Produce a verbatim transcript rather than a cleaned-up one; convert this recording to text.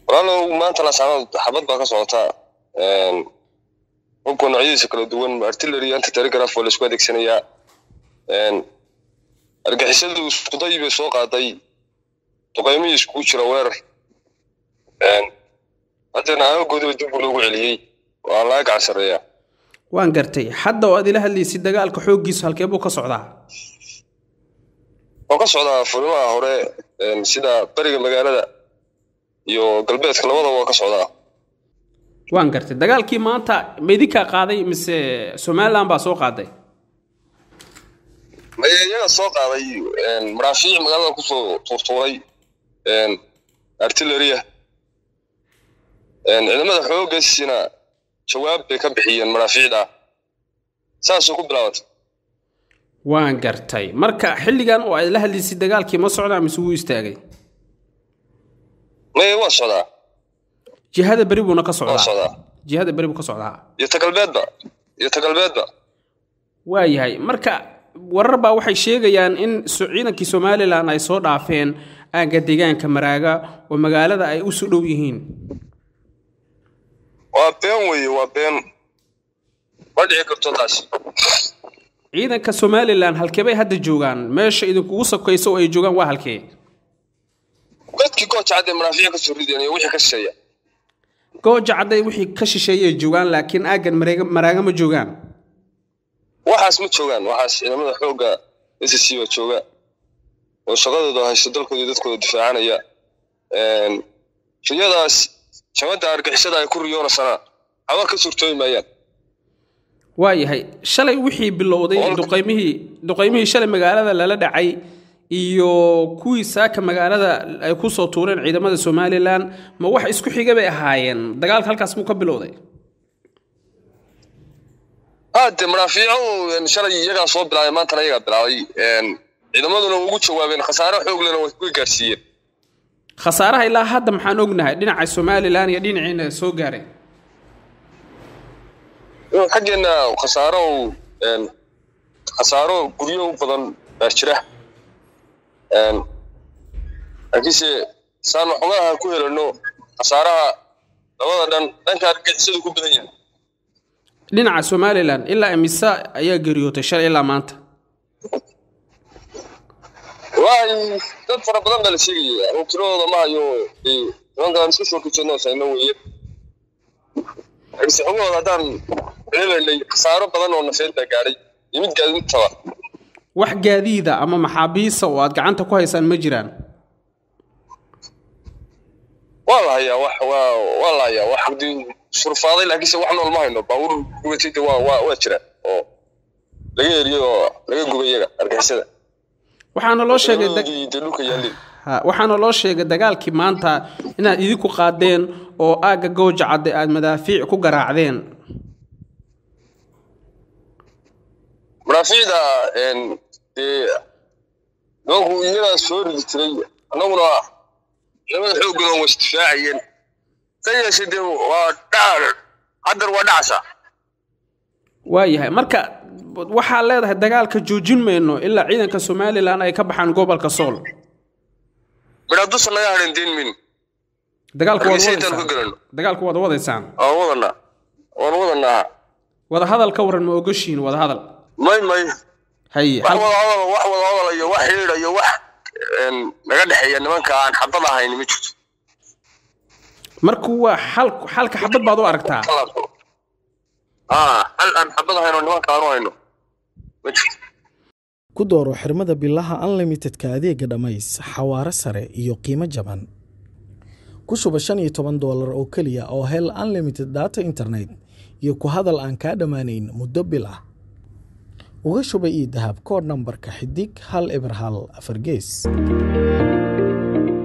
والله ما أنت لا سعود حبض بقى صوتها ممكن عيسى كل دوون أرتيلري أنت تلقراف ولا سكواد إكسنية أرجع يسدوا قضية بسوق عطي تقيمي سكوتش روير حتى أنا أقول بدي بقول عليه والله قاعد سريع وان قرتي حد وادي له اللي سيد دقالك حوجيس halkeebuu ka socdaa oo ka socdaa furimaha hore een sida bariga magaalada iyo galbeedka labadaba waa ka socdaa waan gartay dagaalkii maanta meedika qaaday mise Soomaaliland baa soo qaaday ma iyaga soo qaaday een maraafiic magaalada ku soo tuurtuuray een artillery een ciidamada xooggiisina jawaab bay ka bixiyeen maraafiicda saas ku bilaawatay waan gartay marka xilligan oo ay la hadlisay dagaalkii ma socdaa mise wuu istaagay ma waa socdaa jihada bari buu ka socdaa jihada bari buu ka socdaa iyo tagalbeedba iyo tagalbeedba waa yahay marka warar baa waxay sheegayaan in ciidankii Soomaaliland ay soo dhaafeen aaga deegaanka Maraaga oo magaalada ay u soo dhow yihiin waa been way waa been wadii karto taas ciidanka Soomaaliland halkeebay hadda joogan meesha idinku ugu sokayso ay joogan waa halkee dadkii gooja caday maraafiic ka soo rideen iyo wixii ka shisheeya gooja caday wixii ka shisheeyay joogan laakiin aagan Maraaga Maraaga ma joogan waxaas ma joogan waxaas ciidamada xooga S C oo jooga oo shaqadooda haysto dalkooda dadkooda difaacanaya een shaqadaas shaqada argixisada ay ku riyoonaysaa haba ka suurtooymayaan waa yahay shalay wixii bilowday duqeymihii duqeymihii shalay magaalada lala dhacay iyo kuwii saaka magaalada ay ku soo tuureen ciidamada Soomaaliland ma wax isku xiga bay ahaayeen dagaalka halkaas muu ka bilowday aad maraafiicu shalay iyaga soo bilaabay maanta iyaga bilaabay een ciidamaduna ugu jawaabeen khasaare xoog leh oo way ku gaarsiiyeen khasaaraha ilaa hadda maxaan ognahay dhinaca Soomaaliland iyo dhinaciina soo gaaray oo xageena khasaaro een khasaaro guriyo badan baa jira een agise saan xogaha ku helno khasaaraha labada dhan dhanka argixisadu ku badan yahay dhinaca Soomaaliland ilaa imisa ayaa geeriyootay shalay ilaa maanta waay dad fara badan baa la sheegay oo tirooda ma hayo ee rangan isku soo kicino sayno weeye agise xogooda haddaan leeyahay khasaaro badan oo nafeed baa gaaray yimid gaadiid tawa wax gaadiida ama maxaabiisa oo aad gacanta ku haysaan ma jiraan والله يا وح والله يا واحد شرفاضي لكن سوى حنا الماينو باور قوتي وا وا وجرا oo laga yariyo laga gubayaga argixisada waxaana loo sheegay ha waxaana loo sheegay dagaalkii maanta inaad idinku qaadeen oo aaga gooja caday aad madaafiic ku garaacdeen madaafiicda een ee noogu iyada soo ridtay anaguna لما حقنا واستفاعيا سيا سيدي ودار قدر ودعسة وايها مركا waxaa leedahay dagaalka joojin meeno ilaa ciidanka Soomaaliland ay ka baxaan gobolka Sool bilaadus laga harin min dagaalku waa wadaysan dagaalku waa wadaysan oo wadana oo wadana wada hadal ka waran ma ogashiin wada hadal may may hay wax wada hadal wax wada hadal iyo wax xiriir iyo wax een naga dhaxeeya nimanka aan xabad ahayn ma jirto markuu waa xal xalka xabad baad u aragtaa ah hal aan xabad ahayn nimanka aan hayno ma jirto ku dooro xirmada billaha unlimited ka adeega dhamays xawaare sare iyo qiimo jaban ku shuba shan iyo toban dollar oo kaliya oo hel unlimited data internet iyo ku hadal aan ka dhamaanayn muddo bil ah uga shuba ii dahab kood nambarka xidig hal eber hal afar gees